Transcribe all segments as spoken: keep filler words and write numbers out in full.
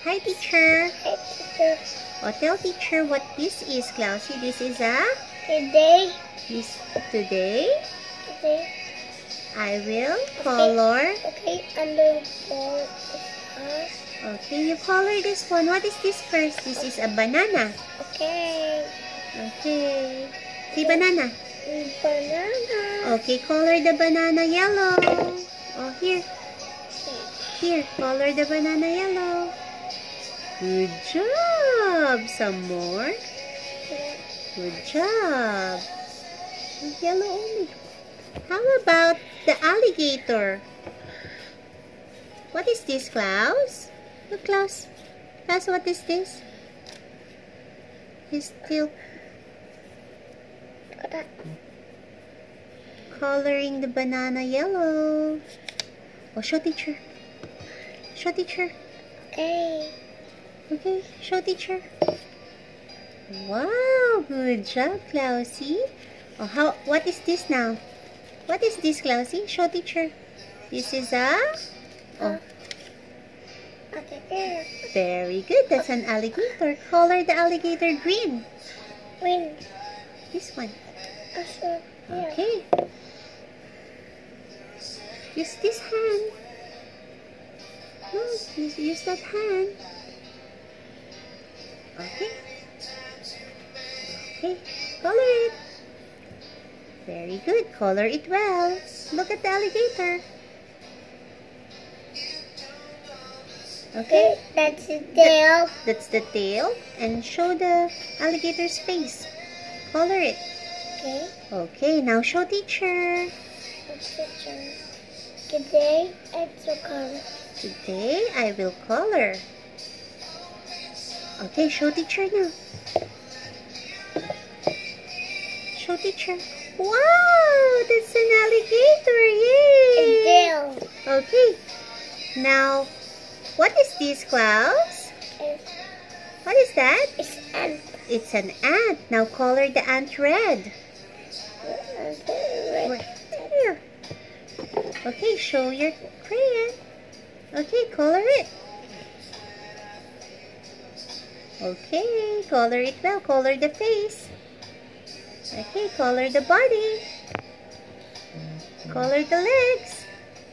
Hi, teacher. Hi, teacher. Oh, tell teacher what this is, Klausie. This is a... Today. This today. Today. I will color. Okay, and then for us. Okay, you color this one. What is this first? This is a banana. Okay. Okay. See banana. Banana. Okay, color the banana yellow. Oh, here. Here, color the banana yellow. Good job. Some more. Good job. Yellow only. How about the alligator? What is this, Klaus? Look, Klaus. Klaus, what is this? He's still coloring the banana yellow. Oh, show teacher. Show teacher. Okay. Okay, show teacher. Wow, good job, Klausie. Oh, how? What is this now? What is this, Klausie? Show teacher. This is a... Oh. Okay. Very good. That's an alligator. Color the alligator green. Green. This one. Also, yeah. Okay. Use this hand. No, use, use that hand. Okay. Okay. Color it. Very good. Color it well. Look at the alligator. Okay. That's the tail. That's the tail. And show the alligator's face. Color it. Okay. Okay, now show teacher. Teacher. Today, I will color. Today, I will color. Okay, show teacher now. Show teacher. Wow, that's an alligator. Yay! Tail. Okay, now, what is this, Klaus? It's, What is that? it's ant. It's an ant. Now color the ant red. Red. Here. Okay, show your crayon. Okay, color it. Okay, color it well. Color the face. Okay, color the body. Color the legs.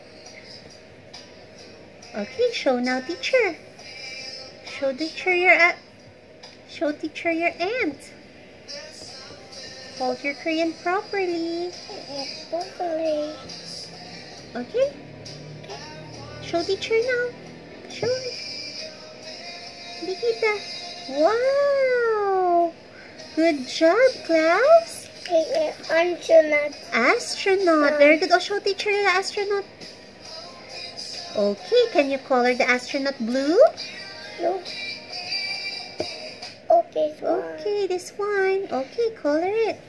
Okay, show now teacher. Show teacher your uh, show teacher your ant. Hold your crayon properly. Broccoli. Okay. Show teacher now. Show it. Nikita. Wow. Good job, Klaus. Astronaut. Astronaut. Very good. Oh, show teacher the astronaut. Okay, can you color the astronaut blue? No. Okay, this one. Okay, this one. Okay, color it.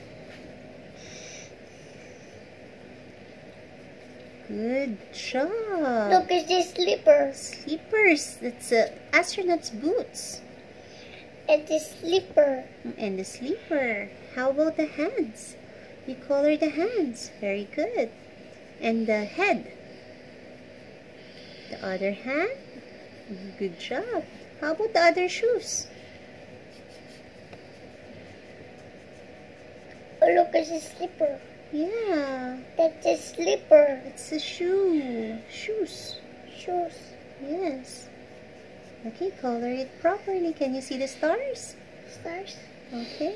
Good job. Look at this slipper. Slippers. That's uh, astronaut's boots. It's the slipper. And the slipper. How about the hands? You color the hands. Very good. And the head. The other hand. Good job. How about the other shoes? Oh, look at the slipper. Yeah. That's the slipper. It's a shoe. Shoes. Shoes. Yes. Okay, color it properly. Can you see the stars? Stars. Okay.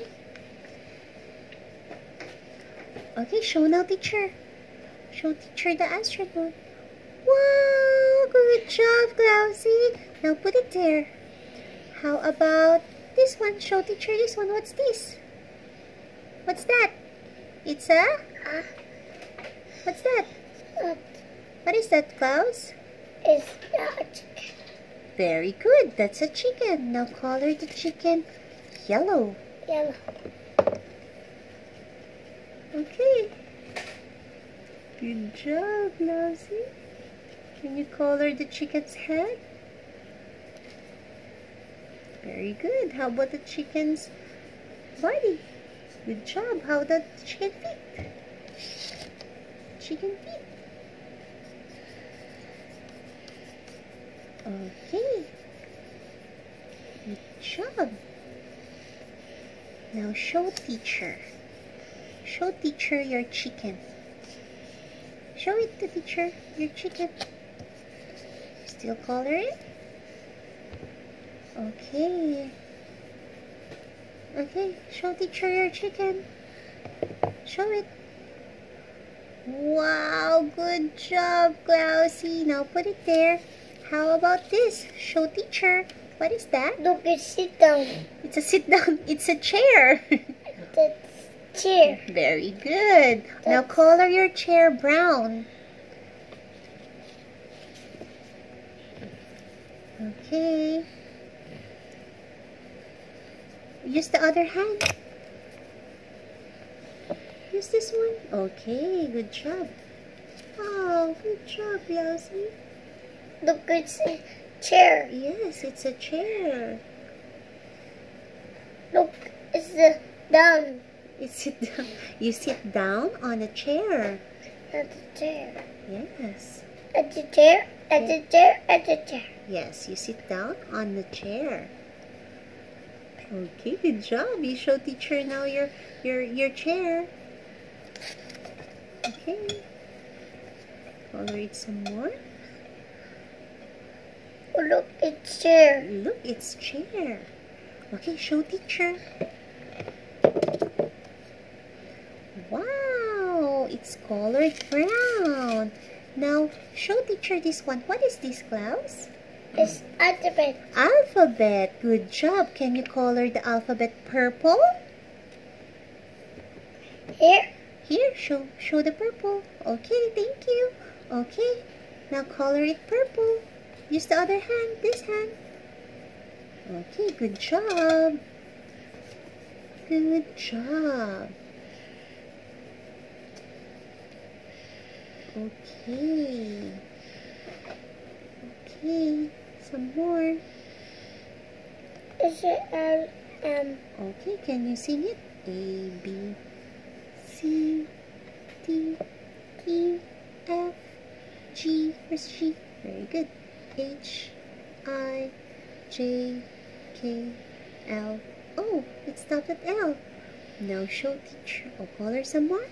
Okay, show now teacher. Show teacher the astronaut. Wow, good job, Klausie. Now put it there. How about this one? Show teacher this one. What's this? What's that? It's a... Uh, What's that? uh, What is that, Klaus? it's a chicken. Very good. That's a chicken. Now color the chicken yellow. Yellow. Okay. Good job, Klausie. Can you color the chicken's head? Very good. How about the chicken's body? Good job. How about the chicken feet? Chicken feet. Okay. job. Now show teacher. Show teacher your chicken. Show it to teacher, your chicken. Still color it? Okay. Okay, show teacher your chicken. Show it. Wow, good job, Klausy. Now put it there. How about this? Show teacher. What is that? Look, it's sit down. It's a sit down. It's a chair. That's chair. Very good. Now color your chair brown. Okay. Use the other hand. Use this one. Okay, good job. Oh, good job, Klausy. Look, it's a chair. Yes, it's a chair. Look, it's the down. You sit down. You sit down on a chair. At the chair. Yes. At the chair. At the chair. At the chair. Yes, you sit down on the chair. Okay, good job. You show teacher now your your your chair. Okay. Color it some more. Oh, look, it's chair. Look, it's chair. Okay, show teacher. Wow, it's colored brown. Now, show teacher this one. What is this, Klaus? It's alphabet. Alphabet. Good job. Can you color the alphabet purple? Here. Here, show show the purple. Okay, thank you. Okay, now color it purple. Use the other hand, this hand. Okay, good job. Good job. Okay. Okay, some more. Is it L M? Okay, can you sing it? A, B, C, D, E, F, G. Where's G? Very good. H, I, J, K, L. Oh, it stopped at L. Now show teacher. Oh, color some more.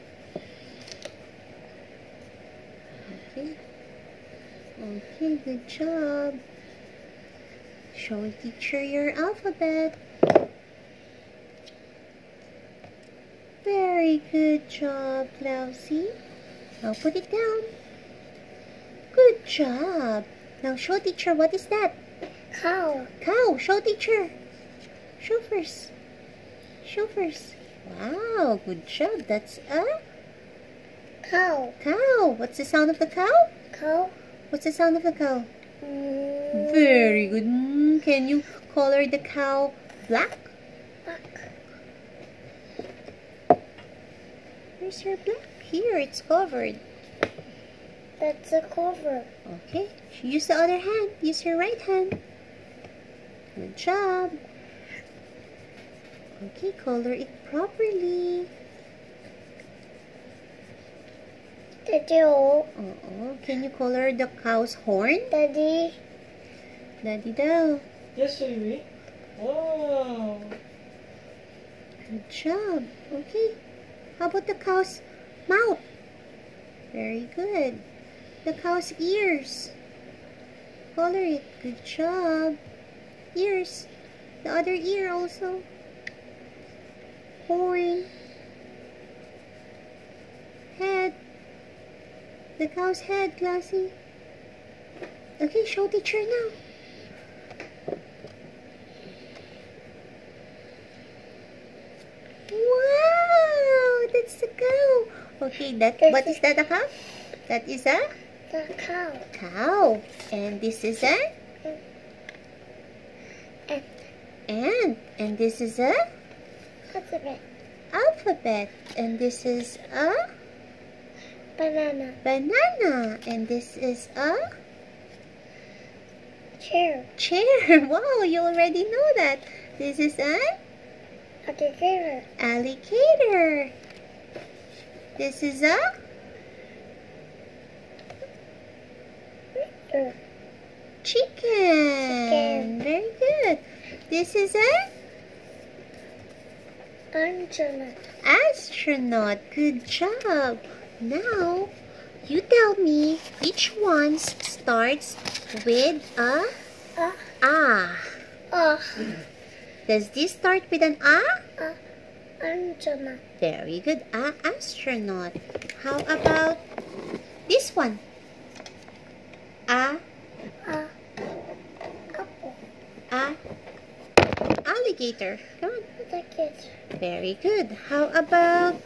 Okay. Okay, good job. Show teacher your alphabet. Very good job, Klausy. Now put it down. Good job. Now show teacher, what is that? Cow. Cow. Show teacher. Show first. Show first. Wow, good job. That's a Cow. cow. What's the sound of the cow? Cow. What's the sound of the cow? Mm, Very good. Mm, can you color the cow black? Black. Where's your black? Here, it's covered. That's a cover. Okay, use the other hand. Use your right hand. Good job. Okay, color it properly. Daddy, oh. Uh-oh. Can you color the cow's horn? Daddy. Daddy daw. Yes, baby. Oh. Good job. Okay. How about the cow's mouth? Very good. The cow's ears. Color it. Good job. Ears. The other ear also. Horn. Head. The cow's head, Klausy. Okay, show teacher now. Wow, that's the cow. Okay, that what is that, a cow? That is a The cow. cow. And this is a And ant. And this is a alphabet. alphabet. And this is a Banana. banana. And this is a Chair. chair. Wow, you already know that. This is an Alligator. alligator. This is a Uh, chicken. Chicken. Very good. This is a Angela. astronaut. Good job. Now, you tell me which one starts with a A. A. A. Does this start with an A? A. Angela. Very good. A astronaut. How about this one? A. A. Apple. A. Alligator. Come on. Like it. Very good. How about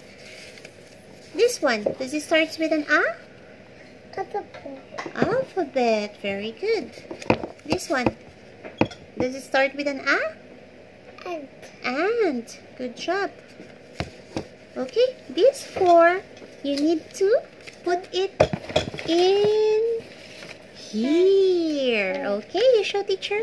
this one? Does it start with an A? Apple. Alphabet. Very good. This one. Does it start with an A? Ant. Ant. Good job. Okay. These four, you need to put it in here. Okay. You show teacher.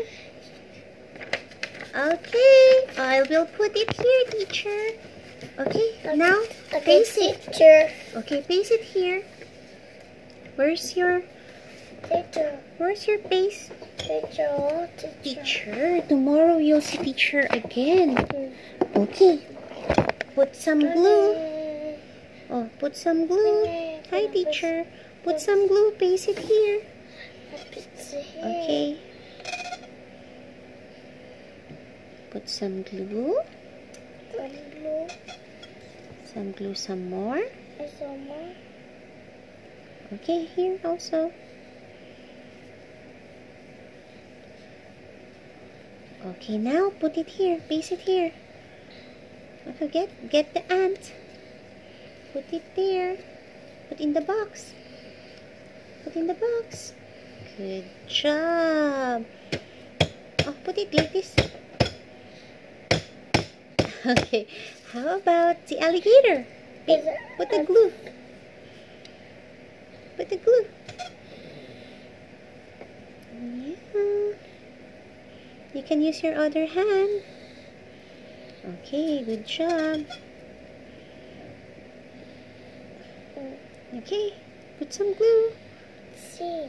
Okay. I will put it here, teacher. Okay. Now, Okay, paste it. teacher. Okay, paste it here. Where's your Teacher. Where's your base? Teacher. Teacher. Teacher, tomorrow you'll see teacher again. Mm. Okay. Put some glue. Okay. Oh, put some glue. Okay. Hi, teacher. Put some glue. Paste it here. Okay. Put some glue. Some glue. Some glue some more. And some more. Okay, here also. Okay, now put it here. Paste it here. Don't forget, get the ant. Put it there. Put in the box. Put in the box. Good job. Oh, put it like this. Okay, how about the alligator? Is it Put the a- glue. Put the glue. Yeah. You can use your other hand. Okay, good job. Okay, put some glue. See.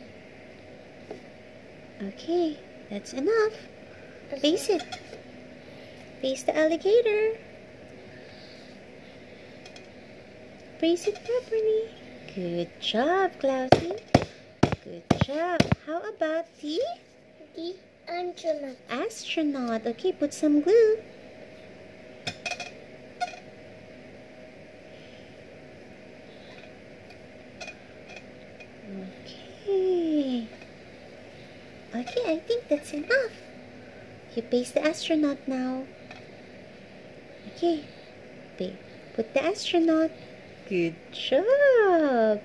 Okay, that's enough. Paste it. Paste the alligator. Paste it properly. Good job, Klausy. Good job. How about the The Angela. astronaut? Okay, put some glue. Okay. Okay, I think that's enough. You paste the astronaut now. Okay. Pa- Put the astronaut. Good job.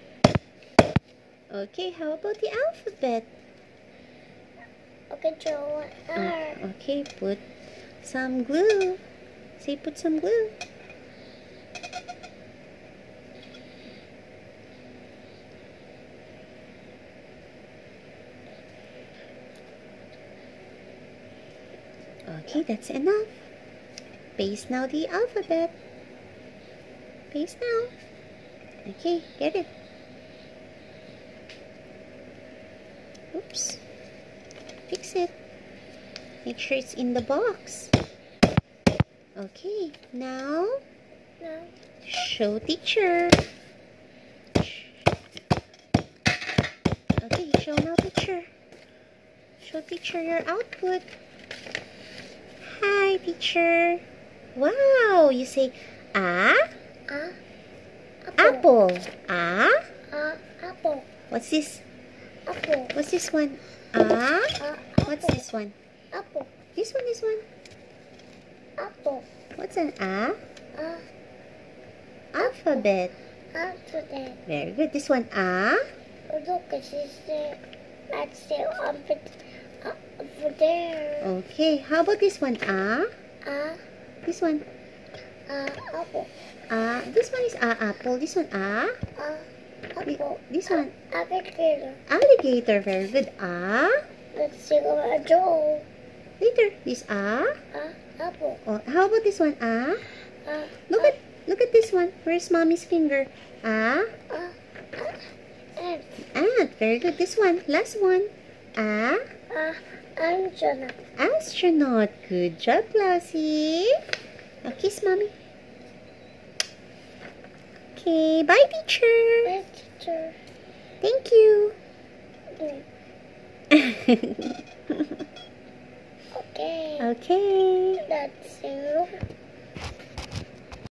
Okay, how about the alphabet? Okay, Joe. Oh, R. okay, put some glue. Say, put some glue. Okay, that's enough. Paste now the alphabet. Paste now. Okay, get it. Oops. Fix it. Make sure it's in the box. Okay, now No. show teacher. Okay, show now teacher. Show teacher your output. Hi, teacher. Wow, you say ah, A. apple. Ah, A. Apple. what's this? Apple. What's this one? Ah, A. what's Apple. this one? Apple. This one, this one. Apple. What's an ah? A. Alphabet. After that. Very good. This one ah. Look, it's there. That's the up over there. Okay, how about this one? Ah, A. this one. A. Apple. Ah, this one is ah apple. This one ah. A. Thi- Apple. This one Alligator. alligator. Very good. Ah. Let's see about Joe. Later. This ah. A. Apple. Oh, how about this one? Ah. A. Look at look at this one. Where's mommy's finger? Ah. A. Ant. Ant. Very good. This one. Last one. Ah. A. Astronaut. Astronaut. Good job, Klausie. Now kiss mommy. Okay, bye, teacher. My teacher. Thank you. Okay. Okay.